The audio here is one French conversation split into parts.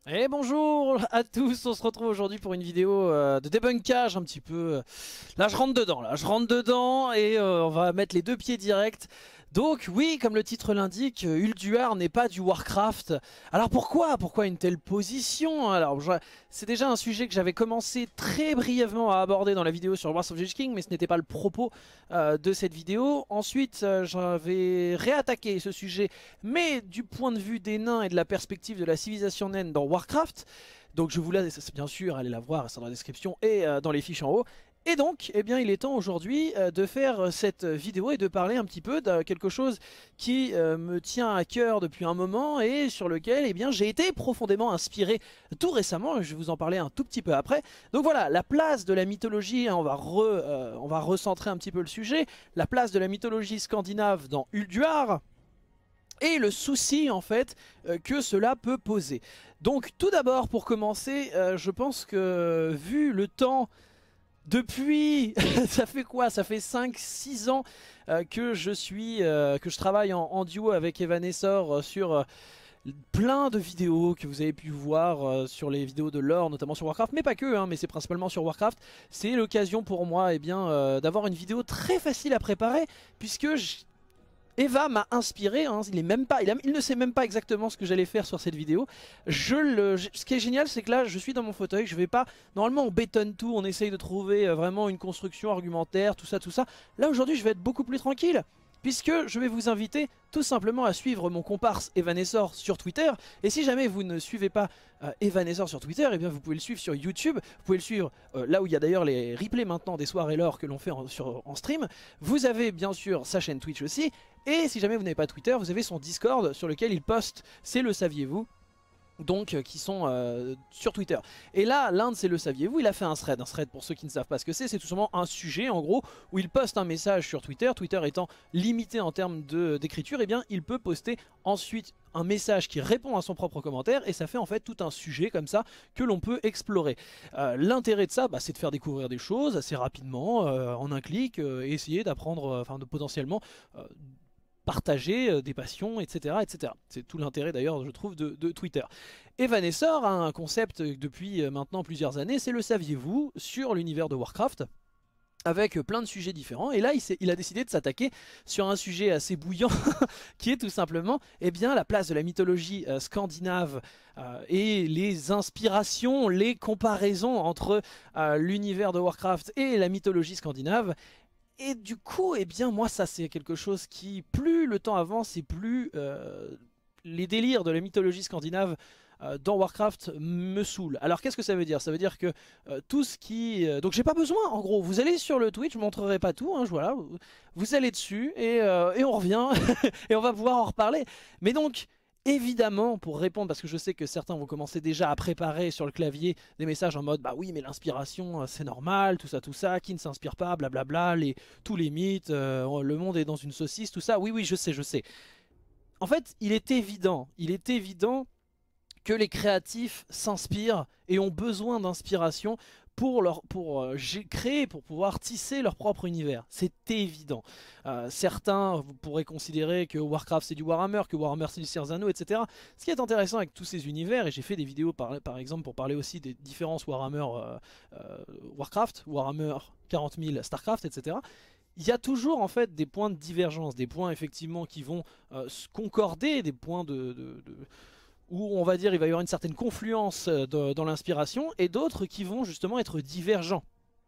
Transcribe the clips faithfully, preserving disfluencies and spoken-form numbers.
Et bonjour à tous, on se retrouve aujourd'hui pour une vidéo euh, de débunkage un petit peu. euh, Là je rentre dedans, là je rentre dedans et euh, on va mettre les deux pieds directs. Donc oui, comme le titre l'indique, euh, Ulduar n'est pas du Warcraft. Alors pourquoi Pourquoi une telle position? Alors je- c'est déjà un sujet que j'avais commencé très brièvement à aborder dans la vidéo sur Wars of the Lich King, mais ce n'était pas le propos euh, de cette vidéo. Ensuite euh, j'avais réattaqué ce sujet, mais du point de vue des nains et de la perspective de la civilisation naine dans Warcraft. Donc je vous laisse bien sûr aller la voir, c'est dans la description et euh, dans les fiches en haut. Et donc, eh bien, il est temps aujourd'hui euh, de faire cette vidéo et de parler un petit peu de quelque chose qui euh, me tient à cœur depuis un moment et sur lequel eh bien, j'ai été profondément inspiré tout récemment. Je vais vous en parler un tout petit peu après. Donc voilà, la place de la mythologie, hein, on, va re, euh, on va recentrer un petit peu le sujet, la place de la mythologie scandinave dans Ulduar et le souci en fait euh, que cela peut poser. Donc tout d'abord pour commencer, euh, je pense que vu le temps depuis, ça fait quoi? Ça fait cinq six ans euh, que je suis, euh, que je travaille en, en duo avec Evanessor euh, sur euh, plein de vidéos que vous avez pu voir euh, sur les vidéos de lore, notamment sur Warcraft, mais pas que, hein, mais c'est principalement sur Warcraft. C'est l'occasion pour moi eh bien, euh, d'avoir une vidéo très facile à préparer, puisque je- Eva m'a inspiré, hein, il, est même pas, il, a- il ne sait même pas exactement ce que j'allais faire sur cette vidéo. Je le, je- ce qui est génial, c'est que là, je suis dans mon fauteuil, je vais pas... Normalement, on bétonne tout, on essaye de trouver euh, vraiment une construction argumentaire, tout ça, tout ça. Là, aujourd'hui, je vais être beaucoup plus tranquille, puisque je vais vous inviter tout simplement à suivre mon comparse Evanessor sur Twitter. Et si jamais vous ne suivez pas euh, Evanessor sur Twitter, eh bien vous pouvez le suivre sur YouTube. Vous pouvez le suivre euh, là où il y a d'ailleurs les replays maintenant des soirs et l'heure que l'on fait en, sur, en stream. Vous avez bien sûr sa chaîne Twitch aussi. Et si jamais vous n'avez pas Twitter, vous avez son Discord sur lequel il poste, c'est le saviez-vous, donc euh, qui sont euh, sur Twitter. Et là, l'Inde, c'est le saviez-vous, il a fait un thread. Un thread, pour ceux qui ne savent pas ce que c'est, c'est tout simplement un sujet, en gros, où il poste un message sur Twitter. Twitter étant limité en termes de- d'écriture, eh bien, il peut poster ensuite un message qui répond à son propre commentaire, et ça fait en fait tout un sujet comme ça que l'on peut explorer. Euh, L'intérêt de ça, bah, c'est de faire découvrir des choses assez rapidement, euh, en un clic, euh, et essayer d'apprendre, euh, enfin de potentiellement... euh, partager euh, des passions, et cetera, et cetera. C'est tout l'intérêt d'ailleurs, je trouve, de, de Twitter. Evanessor a un concept depuis euh, maintenant plusieurs années, c'est le saviez-vous sur l'univers de Warcraft, avec plein de sujets différents. Et là, il, il a décidé de s'attaquer sur un sujet assez bouillant, qui est tout simplement eh bien, la place de la mythologie euh, scandinave euh, et les inspirations, les comparaisons entre euh, l'univers de Warcraft et la mythologie scandinave. Et du coup, eh bien moi ça c'est quelque chose qui, plus le temps avance et plus euh, les délires de la mythologie scandinave euh, dans Warcraft me saoulent. Alors qu'est-ce que ça veut dire? Ça veut dire que euh, tout ce qui... euh, donc j'ai pas besoin, en gros, vous allez sur le Twitch, je montrerai pas tout, hein, voilà, vous, vous allez dessus et, euh, et on revient et on va pouvoir en reparler. Mais donc... Évidemment, pour répondre, parce que je sais que certains vont commencer déjà à préparer sur le clavier des messages en mode bah oui mais l'inspiration euh, c'est normal, tout ça tout ça, qui ne s'inspire pas, blablabla, les, tous les mythes, euh, le monde est dans une saucisse, tout ça, oui oui je sais, je sais. En fait il est évident, il est évident que les créatifs s'inspirent et ont besoin d'inspiration pour, leur, pour euh, créer, pour pouvoir tisser leur propre univers. C'est évident. Euh, certains vous pourraient considérer que Warcraft c'est du Warhammer, que Warhammer c'est du Seigneur des Anneaux, et cetera. Ce qui est intéressant avec tous ces univers, et j'ai fait des vidéos par, par exemple pour parler aussi des différences Warhammer, euh, euh, Warcraft, Warhammer quarante mille, Starcraft, et cetera. Il y a toujours en fait des points de divergence, des points effectivement qui vont euh, se concorder, des points de, de, de où on va dire il va y avoir une certaine confluence euh, de- dans l'inspiration, et d'autres qui vont justement être divergents.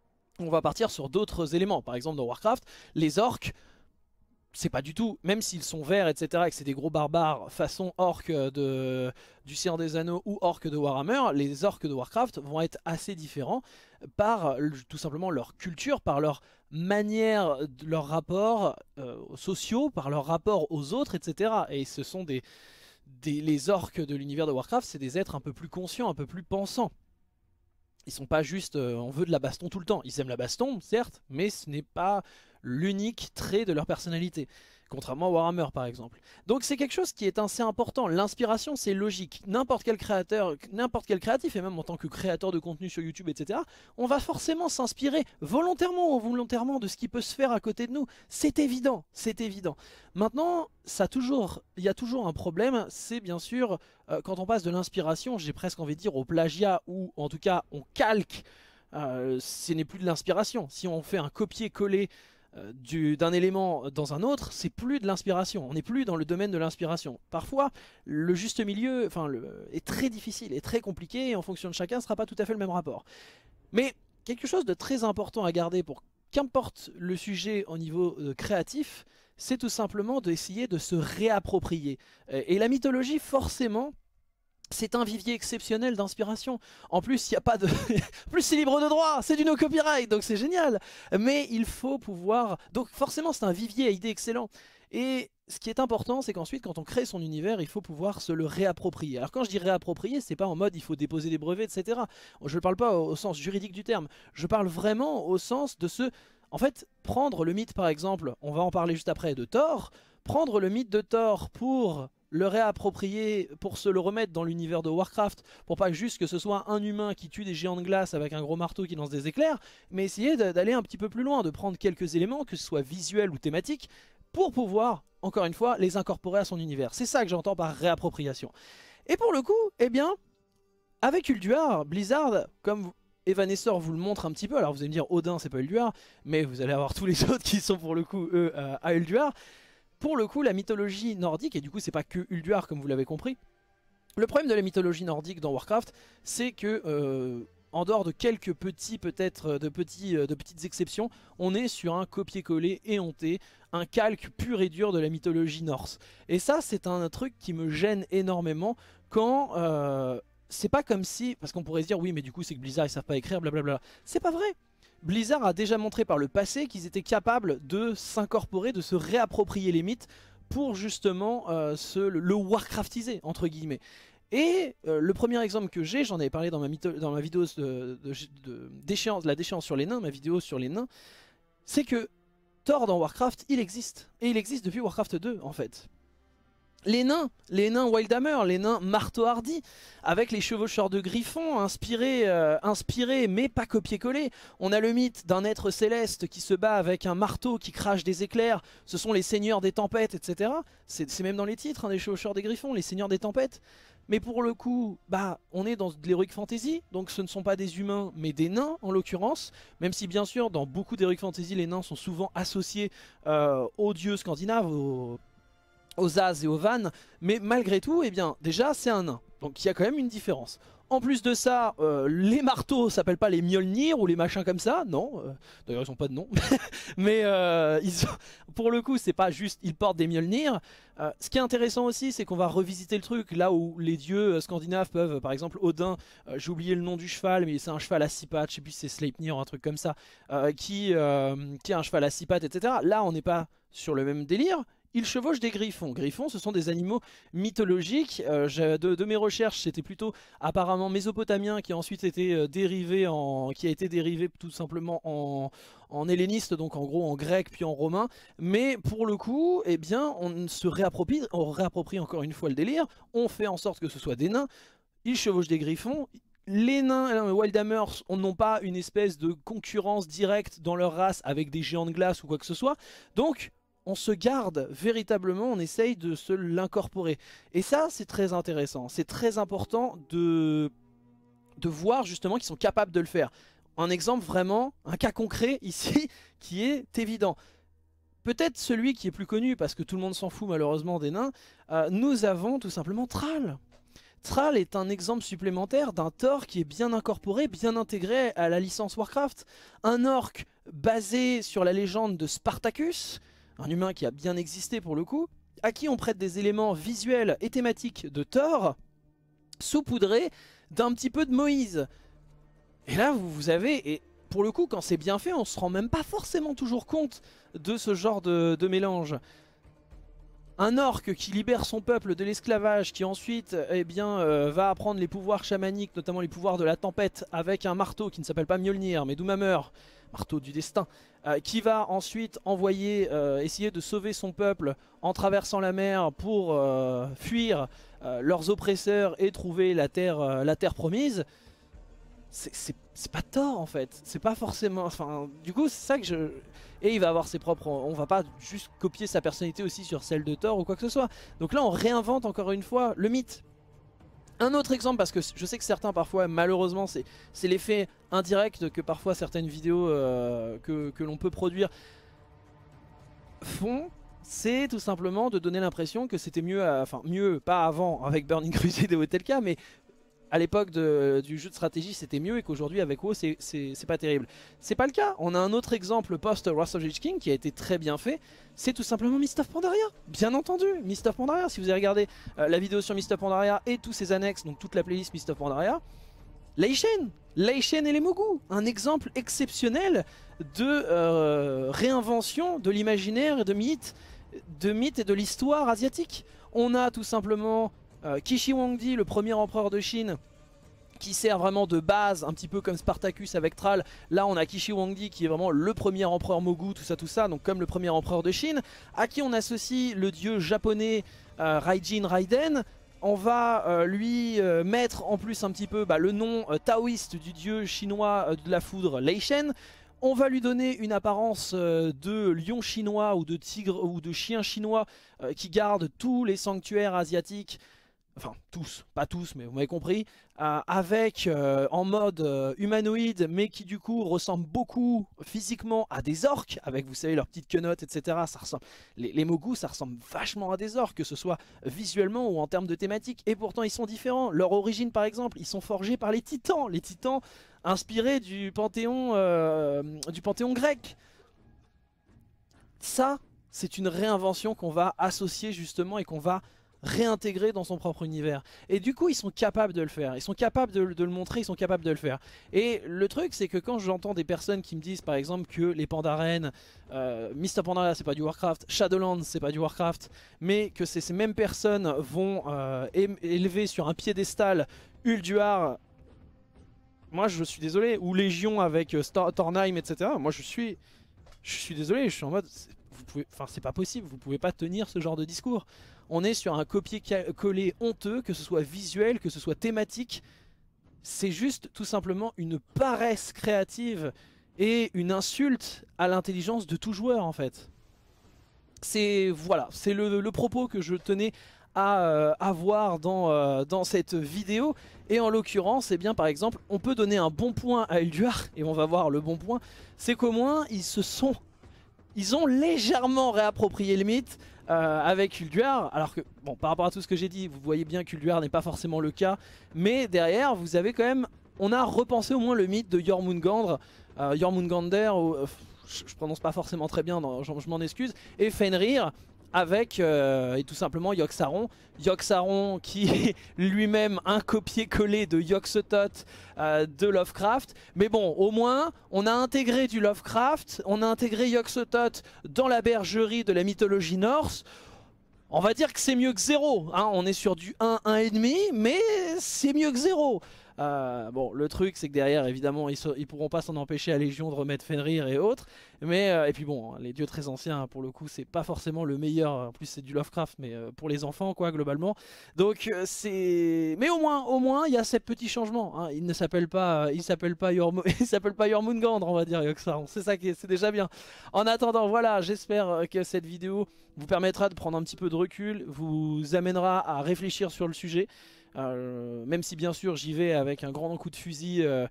On va partir sur d'autres éléments, par exemple dans Warcraft, les orques, c'est pas du tout, même s'ils sont verts, et cetera, et que c'est des gros barbares façon orques de, du Seigneur des Anneaux ou orques de Warhammer, les orques de Warcraft vont être assez différents par tout simplement leur culture, par leur manière, leurs rapports euh, sociaux, par leur rapport aux autres, et cetera. Et ce sont des, des, les orques de l'univers de Warcraft, c'est des êtres un peu plus conscients, un peu plus pensants. Ils sont pas juste euh, on veut de la baston tout le temps. Ils aiment la baston, certes, mais ce n'est pas l'unique trait de leur personnalité. Contrairement à Warhammer par exemple. Donc c'est quelque chose qui est assez important. L'inspiration c'est logique. N'importe quel créateur, n'importe quel créatif, et même en tant que créateur de contenu sur YouTube, et cetera, on va forcément s'inspirer volontairement ou involontairement de ce qui peut se faire à côté de nous. C'est évident, c'est évident. Maintenant, ça toujours, il y a toujours un problème, c'est bien sûr euh, quand on passe de l'inspiration, j'ai presque envie de dire au plagiat, ou en tout cas on calque, euh, ce n'est plus de l'inspiration. Si on fait un copier-coller d'un élément dans un autre, c'est plus de l'inspiration, on n'est plus dans le domaine de l'inspiration. Parfois le juste milieu enfin, le, est très difficile, est très compliqué, et en fonction de chacun ne sera pas tout à fait le même rapport. Mais quelque chose de très important à garder pour qu'importe le sujet au niveau euh, créatif, c'est tout simplement d'essayer de se réapproprier. Et la mythologie forcément, c'est un vivier exceptionnel d'inspiration. En plus, il n'y a pas de... plus c'est libre de droit, c'est du no copyright, donc c'est génial. Mais il faut pouvoir... Donc forcément, c'est un vivier à idées excellent. Et ce qui est important, c'est qu'ensuite, quand on crée son univers, il faut pouvoir se le réapproprier. Alors quand je dis réapproprier, c'est pas en mode il faut déposer des brevets, et cetera. Je ne parle pas au sens juridique du terme. Je parle vraiment au sens de ce... En fait, prendre le mythe, par exemple, on va en parler juste après, de Thor. Prendre le mythe de Thor pour... le réapproprier, pour se le remettre dans l'univers de Warcraft, pour pas juste que ce soit un humain qui tue des géants de glace avec un gros marteau qui lance des éclairs, mais essayer d'aller un petit peu plus loin, de prendre quelques éléments, que ce soit visuels ou thématiques, pour pouvoir, encore une fois, les incorporer à son univers. C'est ça que j'entends par réappropriation. Et pour le coup, eh bien, avec Ulduar, Blizzard, comme Evanescence vous le montre un petit peu, alors vous allez me dire Odin c'est pas Ulduar, mais vous allez avoir tous les autres qui sont pour le coup, eux, à Ulduar. Pour le coup, la mythologie nordique, et du coup c'est pas que Ulduar comme vous l'avez compris, le problème de la mythologie nordique dans Warcraft, c'est que, euh, en dehors de quelques petits, peut-être, de, petits, de petites exceptions, on est sur un copier-coller éhonté, un calque pur et dur de la mythologie norse. Et ça, c'est un truc qui me gêne énormément quand... Euh, c'est pas comme si... Parce qu'on pourrait se dire, oui mais du coup c'est que Blizzard ils savent pas écrire, blablabla. C'est pas vrai. Blizzard a déjà montré par le passé qu'ils étaient capables de s'incorporer, de se réapproprier les mythes pour justement euh, se, le, le Warcraftiser, entre guillemets. Et euh, le premier exemple que j'ai, j'en avais parlé dans ma, dans ma vidéo de, de, de, déchéance, la déchéance sur les nains, ma vidéo sur les nains, c'est que Thor dans Warcraft, il existe. Et il existe depuis Warcraft deux en fait. Les nains, les nains Wildhammer, les nains marteau hardy, avec les chevaucheurs de griffons, inspirés, euh, inspirés mais pas copier-coller. On a le mythe d'un être céleste qui se bat avec un marteau qui crache des éclairs, ce sont les seigneurs des tempêtes, et cetera. C'est même dans les titres, hein, des chevaucheurs des griffons, les seigneurs des tempêtes. Mais pour le coup, bah, on est dans de l'heroic fantasy, donc ce ne sont pas des humains, mais des nains en l'occurrence. Même si bien sûr, dans beaucoup d'heroic fantasy, les nains sont souvent associés euh, aux dieux scandinaves, aux... aux As et aux Vannes, mais malgré tout, eh bien, déjà c'est un nain, donc il y a quand même une différence. En plus de ça, euh, les marteaux s'appellent pas les Mjolnir ou les machins comme ça, non, euh, d'ailleurs ils ont pas de nom, mais euh, ils ont, pour le coup c'est pas juste ils portent des Mjolnir. Euh, ce qui est intéressant aussi c'est qu'on va revisiter le truc, là où les dieux scandinaves peuvent, par exemple Odin, euh, j'ai oublié le nom du cheval, mais c'est un cheval à six pattes, je sais plus si c'est Sleipnir ou un truc comme ça, euh, qui, euh, qui a un cheval à six pattes, et cetera. Là on n'est pas sur le même délire. Il chevauche des griffons. Griffons, ce sont des animaux mythologiques. Euh, de, de mes recherches, c'était plutôt apparemment mésopotamien qui a ensuite été euh, dérivé en, qui a été dérivé tout simplement en, en helléniste, donc en gros en grec puis en romain. Mais pour le coup, eh bien, on se réapproprie, on réapproprie encore une fois le délire. On fait en sorte que ce soit des nains. Ils chevauchent des griffons. Les nains Wildhammer n'ont pas une espèce de concurrence directe dans leur race avec des géants de glace ou quoi que ce soit. Donc on se garde véritablement, on essaye de se l'incorporer. Et ça, c'est très intéressant. C'est très important de, de voir justement qu'ils sont capables de le faire. Un exemple vraiment, un cas concret ici, qui est évident. Peut-être celui qui est plus connu, parce que tout le monde s'en fout malheureusement des nains, euh, nous avons tout simplement Thrall. Thrall est un exemple supplémentaire d'un Thor qui est bien incorporé, bien intégré à la licence Warcraft. Un orc basé sur la légende de Spartacus, un humain qui a bien existé pour le coup, à qui on prête des éléments visuels et thématiques de Thor, saupoudrés d'un petit peu de Moïse. Et là vous, vous avez, et pour le coup quand c'est bien fait, on se rend même pas forcément toujours compte de ce genre de, de mélange. Un orc qui libère son peuple de l'esclavage, qui ensuite eh bien, euh, va apprendre les pouvoirs chamaniques, notamment les pouvoirs de la tempête, avec un marteau qui ne s'appelle pas Mjolnir mais Doomhammer, marteau du destin, euh, qui va ensuite envoyer, euh, essayer de sauver son peuple en traversant la mer pour euh, fuir euh, leurs oppresseurs et trouver la terre, euh, la terre promise. C'est pas tort en fait, c'est pas forcément, enfin du coup c'est ça que je... Et il va avoir ses propres, on va pas juste copier sa personnalité aussi sur celle de Thor ou quoi que ce soit. Donc là on réinvente encore une fois le mythe. Un autre exemple, parce que je sais que certains parfois malheureusement c'est l'effet indirect que parfois certaines vidéos euh, que, que l'on peut produire font, c'est tout simplement de donner l'impression que c'était mieux, à, enfin mieux, pas avant avec Burning Crusade et O T L K, mais à l'époque du jeu de stratégie c'était mieux et qu'aujourd'hui avec WoW c'est pas terrible. C'est pas le cas, on a un autre exemple post Wrath of the Lich King qui a été très bien fait, c'est tout simplement Mist of Pandaria. Bien entendu, Mist of Pandaria, si vous avez regardé euh, la vidéo sur Mist of Pandaria et tous ses annexes, donc toute la playlist Mist of Pandaria, Lei Shen, Lei Shen et les Mogu, un exemple exceptionnel de euh, réinvention de l'imaginaire et de mythes, de mythes et de l'histoire asiatique. On a tout simplement Euh, Kishi Huangdi, le premier empereur de Chine, qui sert vraiment de base, un petit peu comme Spartacus avec Thrall. Là on a Kishi Huangdi qui est vraiment le premier empereur Mogu, tout ça tout ça, donc comme le premier empereur de Chine, à qui on associe le dieu japonais euh, Raijin Raiden. On va euh, lui euh, mettre en plus un petit peu bah, le nom euh, taoïste du dieu chinois euh, de la foudre, Lei Shen. On va lui donner une apparence euh, de lion chinois ou de tigre ou de chien chinois euh, qui garde tous les sanctuaires asiatiques. Enfin tous, pas tous mais vous m'avez compris, euh, avec euh, en mode euh, humanoïde mais qui du coup ressemble beaucoup physiquement à des orques, avec vous savez leurs petites quenottes etc. Ça ressemble, les, les Mogu ça ressemble vachement à des orques, que ce soit visuellement ou en termes de thématique, et pourtant ils sont différents. Leur origine par exemple, ils sont forgés par les titans, les titans inspirés du panthéon, euh, du panthéon grec. Ça c'est une réinvention qu'on va associer justement et qu'on va réintégrer dans son propre univers, et du coup ils sont capables de le faire, ils sont capables de, de le montrer, ils sont capables de le faire. Et le truc c'est que quand j'entends des personnes qui me disent par exemple que les Pandaren, euh, Mist of Pandaria c'est pas du Warcraft, Shadowlands c'est pas du Warcraft, mais que ces, ces mêmes personnes vont euh, élever sur un piédestal Ulduar, moi je suis désolé, ou Légion avec Star Tornheim etc, moi je suis je suis désolé, je suis en mode vous pouvez, enfin c'est pas possible, vous pouvez pas tenir ce genre de discours. On est sur un copier-coller honteux, que ce soit visuel, que ce soit thématique. C'est juste tout simplement une paresse créative et une insulte à l'intelligence de tout joueur en fait. C'est voilà, c'est le, le propos que je tenais à euh, avoir dans, euh, dans cette vidéo. Et en l'occurrence, eh bien par exemple, on peut donner un bon point à Ulduar, et on va voir le bon point, c'est qu'au moins ils se sont... Ils ont légèrement réapproprié le mythe euh, avec Ulduar, alors que, bon, par rapport à tout ce que j'ai dit, vous voyez bien qu'Ulduar n'est pas forcément le cas, mais derrière, vous avez quand même, on a repensé au moins le mythe de Jormungandr, euh, Jormungandr, euh, je, je prononce pas forcément très bien, non, je, je m'en excuse, et Fenrir, avec euh, et tout simplement Yogg-Saron. Yogg-Saron qui est lui-même un copier-coller de Yogg-Sothoth euh, de Lovecraft. Mais bon, au moins, on a intégré du Lovecraft, on a intégré Yogg-Sothoth dans la bergerie de la mythologie norse. On va dire que c'est mieux que zéro, hein. On est sur du un, un virgule cinq, mais c'est mieux que zéro. Euh, bon, le truc c'est que derrière évidemment ils, so ils pourront pas s'en empêcher à Légion de remettre Fenrir et autres, mais euh, et puis bon, les dieux très anciens pour le coup c'est pas forcément le meilleur, en plus c'est du Lovecraft mais euh, pour les enfants quoi globalement, donc euh, c'est, mais au moins au moins il y a ces petits changements, hein. Il ne s'appelle pas euh, il s'appelle pas Yorm il s'appelle pas Jormungandr, on va dire Yogg-Saron, c'est ça qui est, c'est déjà bien. En attendant voilà, j'espère que cette vidéo vous permettra de prendre un petit peu de recul, vous amènera à réfléchir sur le sujet. Euh, même si bien sûr j'y vais avec un grand coup de fusil, euh,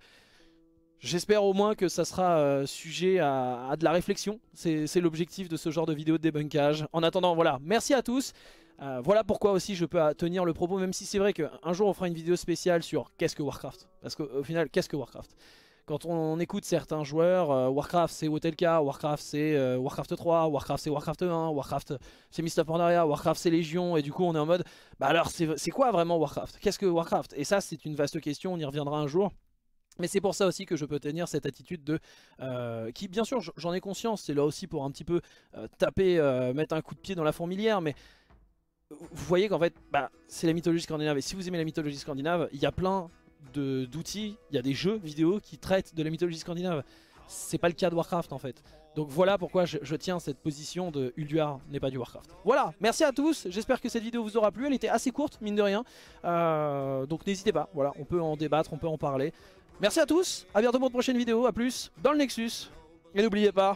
j'espère au moins que ça sera euh, sujet à, à de la réflexion. C'est l'objectif de ce genre de vidéo de débunkage. En attendant voilà, merci à tous. Euh, voilà pourquoi aussi je peux tenir le propos, même si c'est vrai qu'un jour on fera une vidéo spéciale sur qu'est-ce que Warcraft. Parce qu'au final, qu'est-ce que Warcraft? Quand on écoute certains joueurs, euh, Warcraft c'est O T L K, Warcraft c'est euh, Warcraft trois, Warcraft c'est Warcraft un, Warcraft c'est Mist of Pandaria, Warcraft c'est Légion, et du coup on est en mode, bah alors c'est quoi vraiment Warcraft? Qu'est-ce que Warcraft? Et ça c'est une vaste question, on y reviendra un jour. Mais c'est pour ça aussi que je peux tenir cette attitude de... Euh, qui bien sûr j'en ai conscience, c'est là aussi pour un petit peu euh, taper, euh, mettre un coup de pied dans la fourmilière, mais... Vous voyez qu'en fait, bah, c'est la mythologie scandinave, et si vous aimez la mythologie scandinave, il y a plein d'outils, il y a des jeux vidéo qui traitent de la mythologie scandinave. c'est pas le cas de Warcraft en fait. Donc voilà pourquoi je, je tiens cette position de Ulduar n'est pas du Warcraft. Voilà, merci à tous, j'espère que cette vidéo vous aura plu, elle était assez courte mine de rien. Euh, donc n'hésitez pas, voilà, on peut en débattre, on peut en parler. Merci à tous, à bientôt pour une prochaine vidéo, à plus dans le Nexus. Et n'oubliez pas,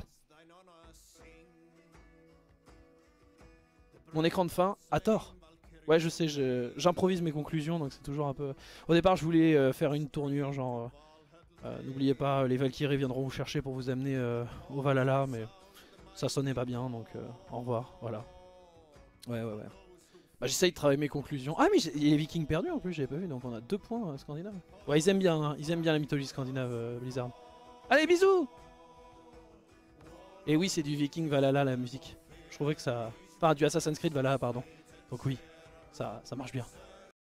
mon écran de fin a tort. Ouais je sais, j'improvise mes conclusions donc c'est toujours un peu... Au départ je voulais euh, faire une tournure genre... Euh... Euh, N'oubliez pas, les Valkyries viendront vous chercher pour vous amener euh, au Valhalla, mais ça sonnait pas bien, donc euh, au revoir, voilà. Ouais, ouais, ouais. Bah, j'essaye de travailler mes conclusions. Ah, mais il y a les Vikings perdus en plus, j'avais pas vu, donc on a deux points euh, scandinaves. Ouais, ils aiment bien, hein, ils aiment bien la mythologie scandinave, euh, Blizzard. Allez, bisous! Et oui, c'est du Viking Valhalla la musique. Je trouvais que ça... Enfin, du Assassin's Creed Valhalla, pardon. Donc oui, ça, ça marche bien.